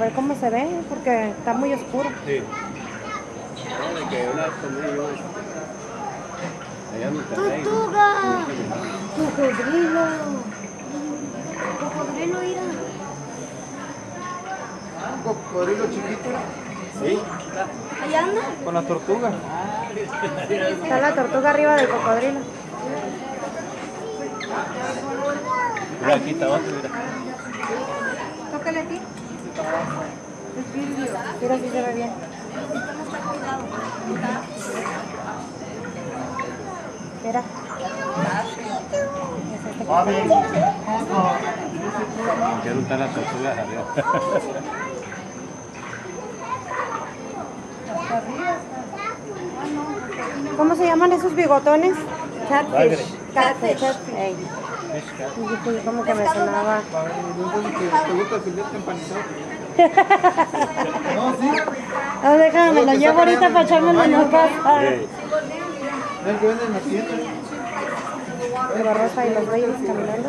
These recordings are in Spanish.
ver cómo se ve, porque está muy oscuro. Sí. De que una vez comí yo allá en Monterrey. ¡Tortuga! ¡Cocodrilo! ¡Cocodrilo, mira! Un cocodrilo chiquito. Sí. ¿Allá anda? Con la tortuga. Está la tortuga arriba del cocodrilo. Mira, aquí está otro, mira. Tócale aquí. Mira si se ve bien. Mira. Quiero estar las tortugas arriba. ¿Cómo se llaman esos bigotones? Catfish. Catfish. Ey. Como que me sonaba. ¿Te gusta el filete empanizado? No, sí. No, déjame, me lo llevo ahorita para echármelo en la casa. Sí. Es que venden en la tienda. La Rosa y los Reyes caminando.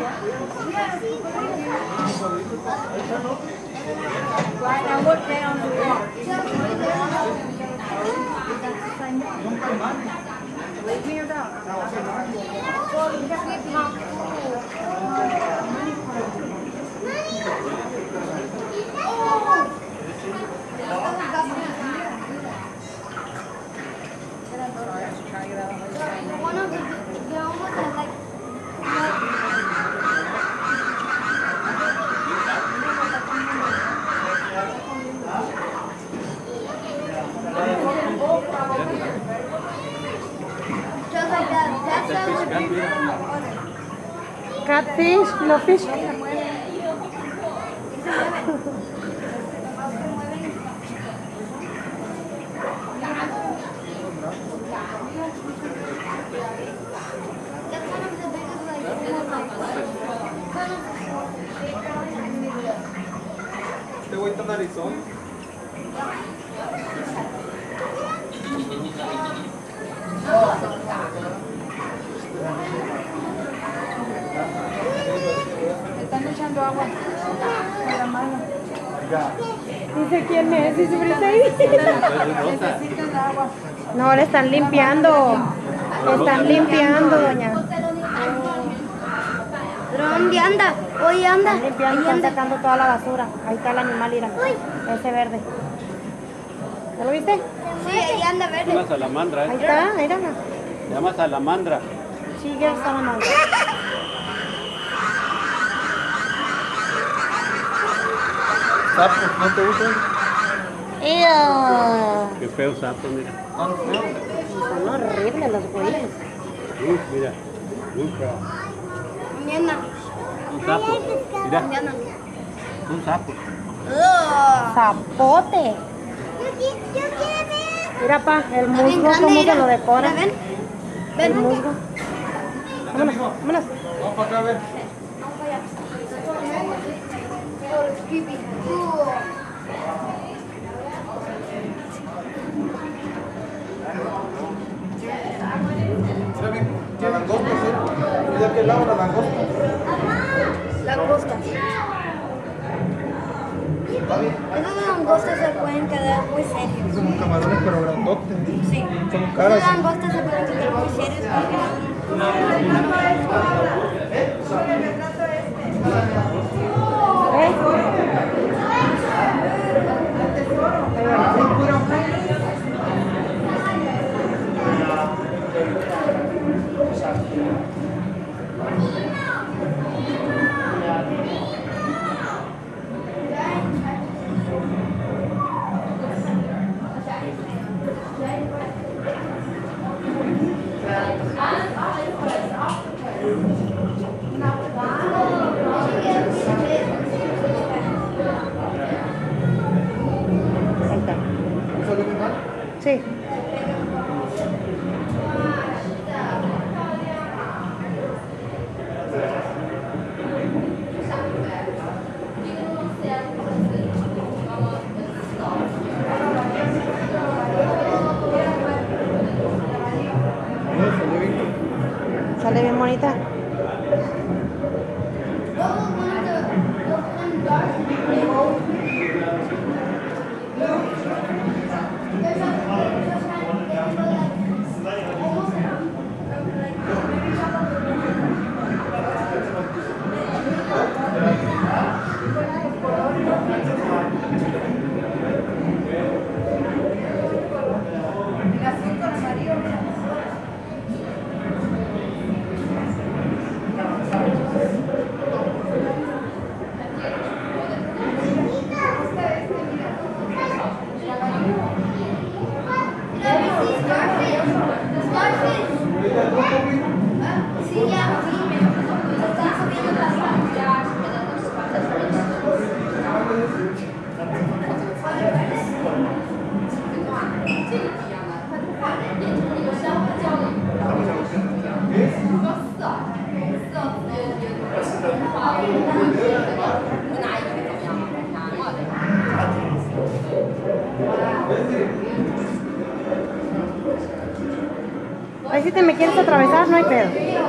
One of the almost like just like that. That sounds a big Catfish, no fish. That's one of the biggest like Este güey está en Arizona. Están echando agua con la mano. Dice quién es, dice Briseis. Necesitan agua. No, le están limpiando. Le están limpiando, doña. ¿Pero dónde anda? Hoy anda. Están limpiando, Ahí están anda. sacando toda la basura. Ahí está el animal, mira. Ese verde. ¿Ya lo viste? Sí, ahí anda Una verde. salamandra, Ahí ¿eh? está, mírala. Se llama salamandra. Sí, ya está la mano. Sapos, ¿no te gustan? Qué feo sapo, mira. Son horribles los güeyes. Mira. Nunca. ¿Dónde anda? Un sapo. Mira, ¿Dónde anda? un sapo. Zapote. Yo quiero ver. Mira, pa, el Está bien musgo, grande, cómo se mira. lo decora. Mira, ven. El Ven. musgo. Vámonos, vámonos. Vamos para acá a ver. Creepy. Mira bien, la langosta, sí. Mira que lado la langosta. Langostas. Está bien. Esas langostas se pueden quedar muy serios. Son camarones pero grandotes. Sí. Son caras. Esas langostas se pueden quedar muy serios Ahí está. ¿Salió muy mal? Sí. Salió bien. Sale bien bonita. Ahí si te me quieres atravesar, no hay pedo.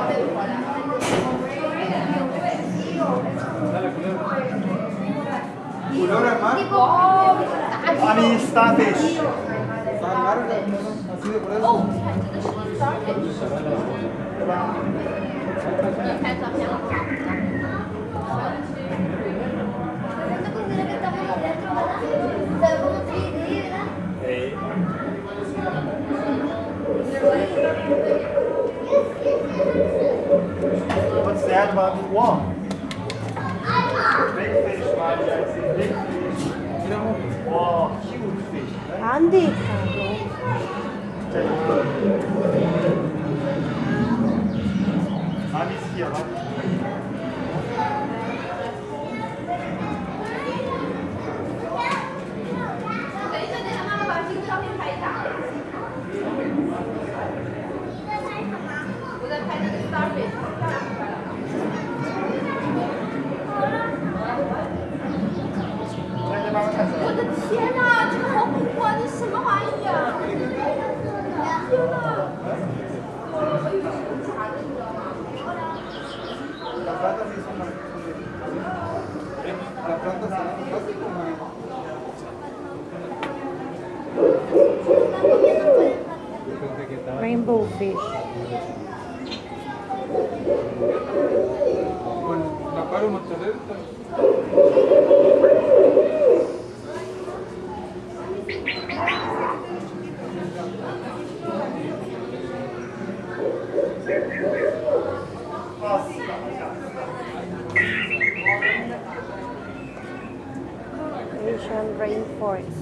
Culebra mar. Funny starfish. Así de por eso. What's that about the wall? Big fish, Marty. I see big fish. Oh, huge fish. Andy. Andy's here, huh? Rainbow fish. La paro no te Asian rainforest.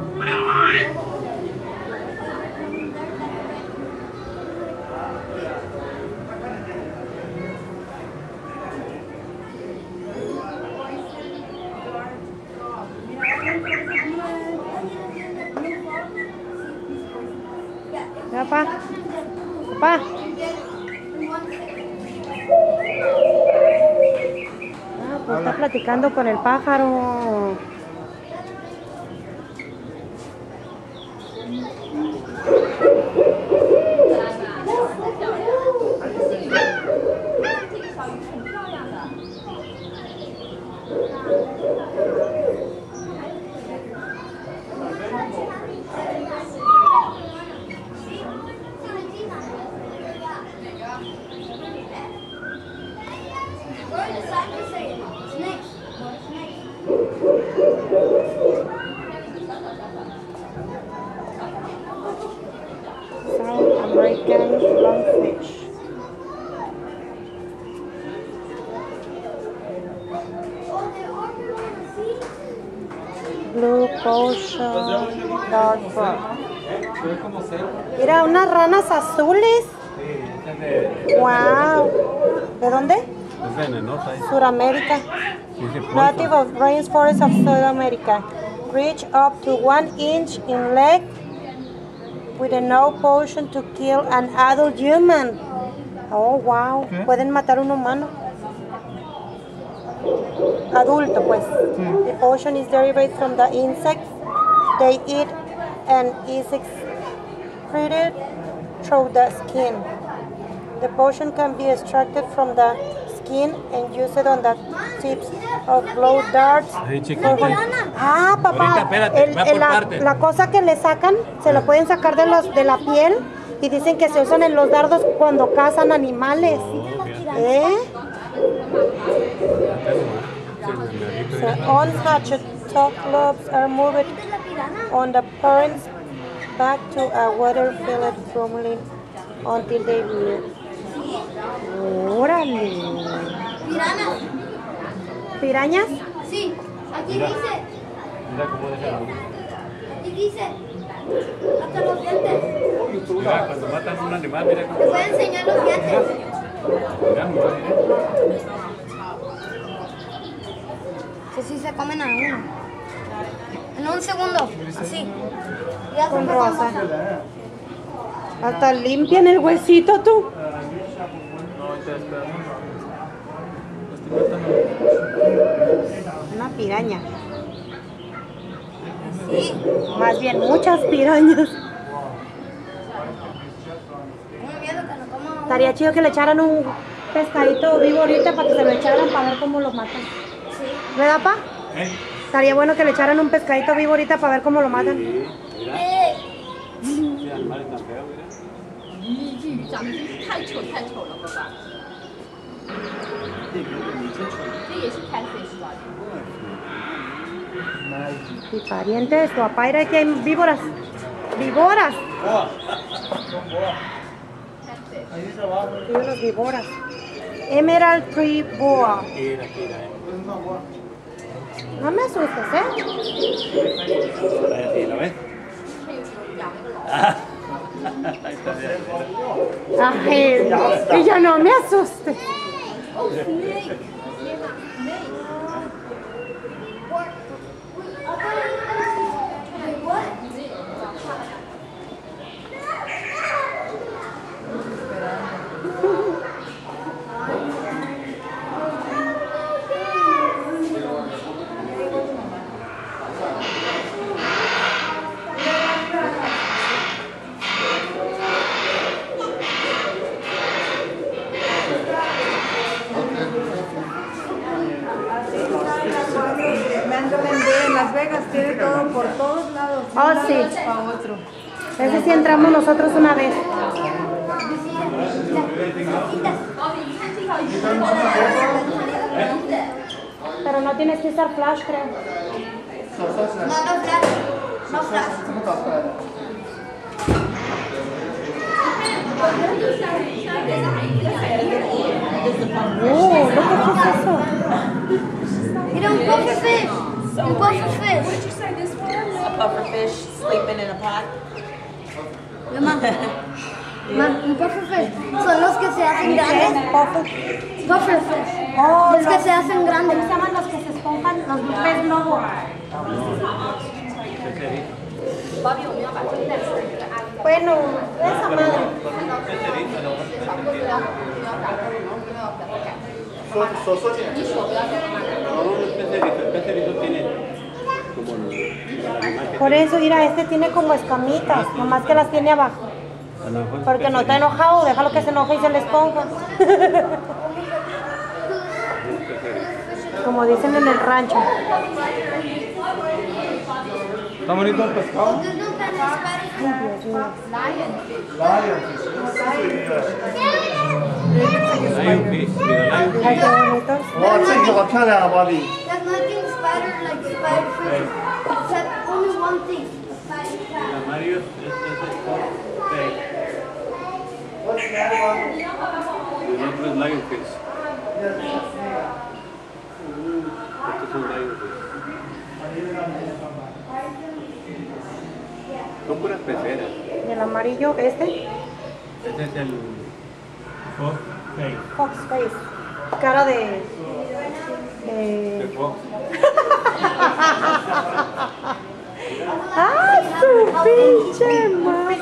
Papá, papá. Ah, pues está platicando con el pájaro. South American lungfish. Blue Ocean Dark Frog. Mira, unas ranas azules. Wow. ¿De dónde? Es venenosa. Suramérica. Native of rainforests of South America. Reach up to 1 inch in length with no potion to kill an adult human. Oh, wow. Pueden matar a un humano. Adulto, pues. The potion is derived from the insects they eat and is excreted through the skin. The potion can be extracted from the skin and used on the tips of blow darts. Ay, chiquita. Ah, papá, Ahorita, espérate, va por parte. la cosa que le sacan, se la pueden sacar de la piel y dicen que se usan en los dardos cuando cazan animales. ¿Eh? So, unhatched lobes are moved on the parents back to a water-filled formalin until they bloom. ¡Órale! Pirañas. ¿Pirañas? Sí, aquí dice. Mira cómo deja el Aquí dice. Hasta los dientes. Mira, cuando matan a un animal, mira cómo. Te voy a enseñar los dientes. Mira, mira. Sí, se comen a uno. En un segundo, así. Ya Con se rosa. Hasta limpian el huesito tú. Una piraña. Sí. Más bien, muchas pirañas. Tengo miedo que no coma uno. Estaría chido que le echaran un pescadito vivo ahorita para que se lo echaran para ver cómo lo matan. Sí. ¿Verdad, pa? Estaría bueno que le echaran un pescadito vivo ahorita para ver cómo lo matan. Sí, mira. Eh, Sí, animales tan feos, mira. 鱼鱼长得真是太丑了，爸爸。这也是 catfish 吧？ Y parientes, tu papá era que hay víboras. ¡Víboras! Ahí dice abajo. Sí, unas víboras. Emerald Tree Boa. Mira. Es una boa. No me asustes, ¿eh? Ahí, ¿lo ves? Ahí está, mira. Ay, y yo no me asustes. En Las Vegas tiene todo por todos lados. Oh, sí. Para otro. Ese sí entramos nosotros una vez. Pero no tienes que usar flash, creo. no flash. No flash. Oh, look at eso. Mira un pufferfish. Un pufferfish. A pufferfish sleeping in a pot. Un pufferfish. Son los que se hacen grandes. Pufferfish. Oh, Los que se hacen grandes. ¿Cómo se llaman los que se esponjan? Los pez lobo. Bueno, esa madre. El pecerito tiene como el animal que Por eso, mira, este tiene como escamitas, nomás que las tiene abajo. a lo mejor Porque no está enojado, déjalo que se enoje y se le esponja. Como dicen en el rancho. Está bonito el pescado. Ay, Dios mío. Lionfish, mira, Ay, lionfish. qué bonitos. 哇，这个好漂亮啊，芭比。 There's nothing spider like spider fish. Except only one thing. A spider El crab. amarillo es fake. El otro es lionfish. Estos son lionfish. Son puras peceras. Y el amarillo, este, Este es el fake. Fox Face. Cara de El fox. ¡ay, su pinche madre!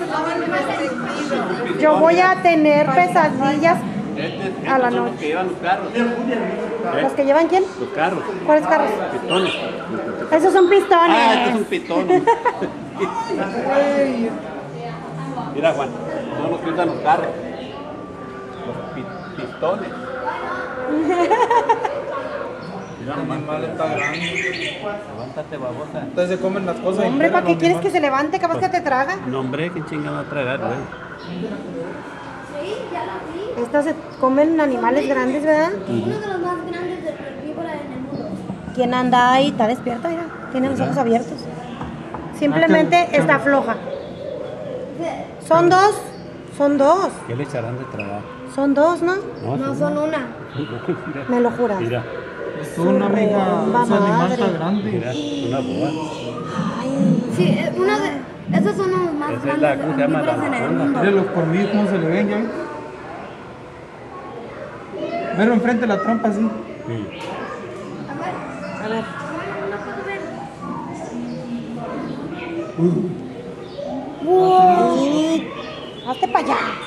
Yo voy a tener pesadillas. Estos A la son noche. los que llevan los carros. ¿Los que llevan quién? Los carros. ¿Cuáles carros? Pistones. Esos son pistones. Ah, estos son pitones. Mira, Juan, son los que usan los carros. Los pistones. Mira, El animal está grande. levántate, babosa. Entonces se comen las cosas. Hombre, ¿para qué internas, quieres los que se levante? Capaz que te traga. No, hombre, ¿qué chingada va a tragar, güey? Sí, ya la vi. Estos se comen animales grandes, ¿verdad? Uno de los más grandes de víbora en el mundo. ¿Quién anda ahí? Está despierta, mira. Tiene los ojos abiertos. Simplemente está floja. Son dos. Son dos. ¿Qué le echarán de trabajo? Son dos, ¿no? No son una. Mira, Me lo juras. mira, Es una amiga. Reomba Ese animal madre. está grande. mira, una boa. Ay, Sí, una de. Esos son los más Esa es grandes la, de ¿cómo las se llama? La víboras en el anaconda. mundo. Mira los colmillos cómo se le ven ya. Mira enfrente de la trompa así. Sí. a ver. Wow. Hazte para allá.